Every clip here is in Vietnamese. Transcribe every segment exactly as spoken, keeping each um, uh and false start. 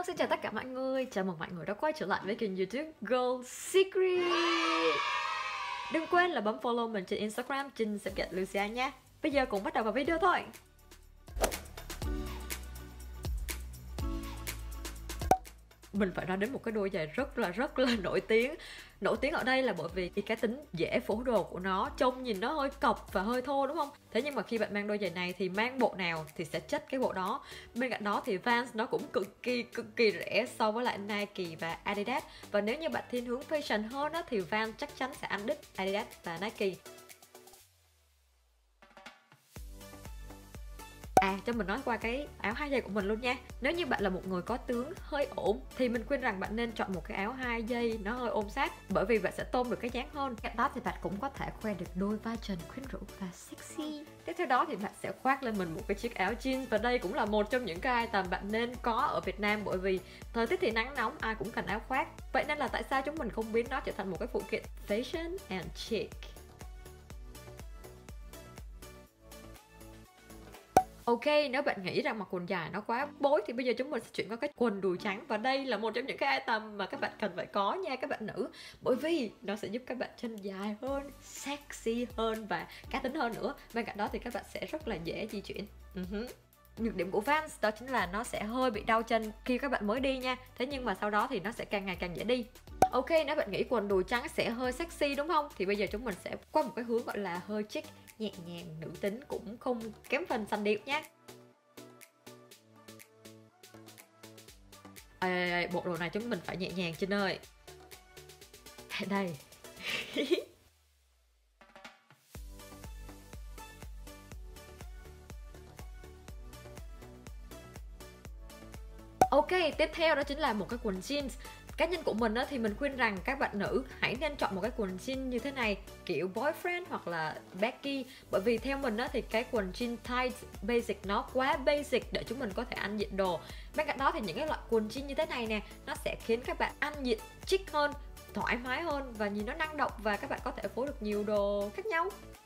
Hello, xin chào tất cả mọi người. Chào mừng mọi người đã quay trở lại với kênh YouTube Girl Secret. Đừng quên là bấm follow mình trên Instagram Trinh sẽ get Lucia nha. Bây giờ cùng bắt đầu vào video thôi. Mình phải nói đến một cái đôi giày rất là rất là nổi tiếng. Nổi tiếng ở đây là bởi vì cái tính dễ phối đồ của nó, trông nhìn nó hơi cọc và hơi thô đúng không? Thế nhưng mà khi bạn mang đôi giày này thì mang bộ nào thì sẽ chất cái bộ đó. Bên cạnh đó thì Vans nó cũng cực kỳ cực kỳ rẻ so với lại Nike và Adidas. Và nếu như bạn thiên hướng fashion hơn á, thì Vans chắc chắn sẽ ăn đứt Adidas và Nike. À, cho mình nói qua cái áo hai dây của mình luôn nha. Nếu như bạn là một người có tướng hơi ổn thì mình khuyên rằng bạn nên chọn một cái áo hai dây nó hơi ôm sát, bởi vì bạn sẽ tôn được cái dáng hơn. Cạnh đó thì bạn cũng có thể khoe được đôi vai trần quyến rũ và sexy. Tiếp theo đó thì bạn sẽ khoác lên mình một cái chiếc áo jean, và đây cũng là một trong những cái item bạn nên có ở Việt Nam, bởi vì thời tiết thì nắng nóng ai cũng cần áo khoác. Vậy nên là tại sao chúng mình không biến nó trở thành một cái phụ kiện fashion and chic. Ok, nếu bạn nghĩ rằng mặc quần dài nó quá bối thì bây giờ chúng mình sẽ chuyển qua cái quần đùi trắng. Và đây là một trong những cái item mà các bạn cần phải có nha các bạn nữ, bởi vì nó sẽ giúp các bạn chân dài hơn, sexy hơn và cá tính hơn nữa. Bên cạnh đó thì các bạn sẽ rất là dễ di chuyển. uh-huh. Nhược điểm của Vans đó chính là nó sẽ hơi bị đau chân khi các bạn mới đi nha. Thế nhưng mà sau đó thì nó sẽ càng ngày càng dễ đi. Ok, nếu bạn nghĩ quần đùi trắng sẽ hơi sexy đúng không? Thì bây giờ chúng mình sẽ qua một cái hướng gọi là hơi chic, nhẹ nhàng, nữ tính, cũng không kém phần sành điệu nhé. Ê, ê, ê, bộ đồ này chúng mình phải nhẹ nhàng Trinh ơi. Đây. Ok, tiếp theo đó chính là một cái quần jeans. Cá nhân của mình á, thì mình khuyên rằng các bạn nữ hãy nên chọn một cái quần jean như thế này, kiểu boyfriend hoặc là baggy. Bởi vì theo mình á, thì cái quần jean tight basic nó quá basic để chúng mình có thể ăn diện đồ. Bên cạnh đó thì những cái loại quần jean như thế này nè, nó sẽ khiến các bạn ăn diện chic hơn, thoải mái hơn và nhìn nó năng động, và các bạn có thể phối được nhiều đồ khác nhau.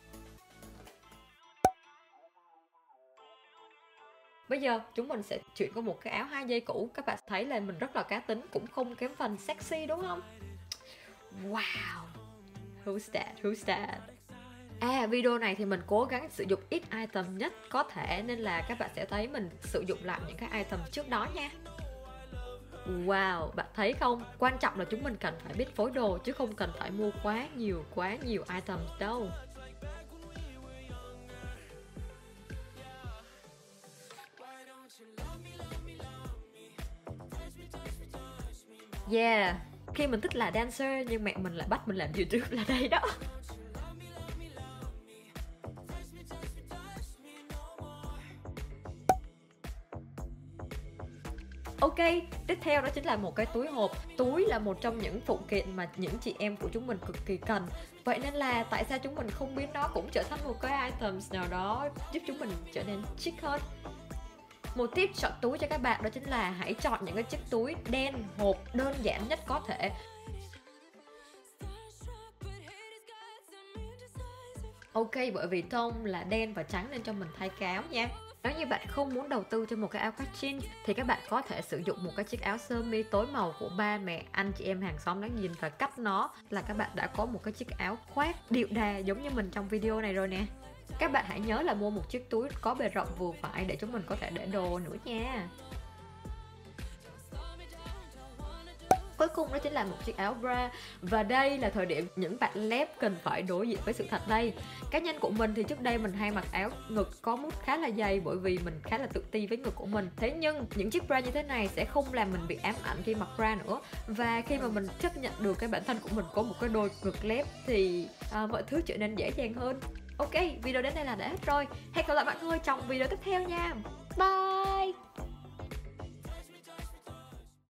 Bây giờ chúng mình sẽ chuyển qua một cái áo hai dây cũ. Các bạn thấy là mình rất là cá tính, cũng không kém phần sexy đúng không? Wow, who's that, who's that? À, video này thì mình cố gắng sử dụng ít item nhất có thể, nên là các bạn sẽ thấy mình sử dụng lại những cái item trước đó nha. Wow, bạn thấy không? Quan trọng là chúng mình cần phải biết phối đồ, chứ không cần phải mua quá nhiều quá nhiều item đâu. Yeah, khi mình thích là dancer nhưng mẹ mình lại bắt mình làm YouTube là đây đó. Ok, tiếp theo đó chính là một cái túi hộp. Túi là một trong những phụ kiện mà những chị em của chúng mình cực kỳ cần. Vậy nên là tại sao chúng mình không biến nó cũng trở thành một cái items nào đó giúp chúng mình trở nên chic hơn. Một tip chọn túi cho các bạn đó chính là hãy chọn những cái chiếc túi đen hộp đơn giản nhất có thể. Ok, bởi vì tông là đen và trắng nên cho mình thay cái áo nha. Nếu như bạn không muốn đầu tư cho một cái áo khoác jeans thì các bạn có thể sử dụng một cái chiếc áo sơ mi tối màu của ba mẹ, anh chị em hàng xóm đáng nhìn, và cắt nó là các bạn đã có một cái chiếc áo khoác điệu đà giống như mình trong video này rồi nè. Các bạn hãy nhớ là mua một chiếc túi có bề rộng vừa phải để chúng mình có thể để đồ nữa nha. Cuối cùng đó chính là một chiếc áo bra. Và đây là thời điểm những bạn lép cần phải đối diện với sự thật đây. Cá nhân của mình thì trước đây mình hay mặc áo ngực có mút khá là dày, bởi vì mình khá là tự ti với ngực của mình. Thế nhưng những chiếc bra như thế này sẽ không làm mình bị ám ảnh khi mặc bra nữa. Và khi mà mình chấp nhận được cái bản thân của mình có một cái đôi ngực lép thì à, mọi thứ trở nên dễ dàng hơn. Ok, video đến đây là đã hết rồi. Hẹn gặp lại mọi người trong video tiếp theo nha. Bye.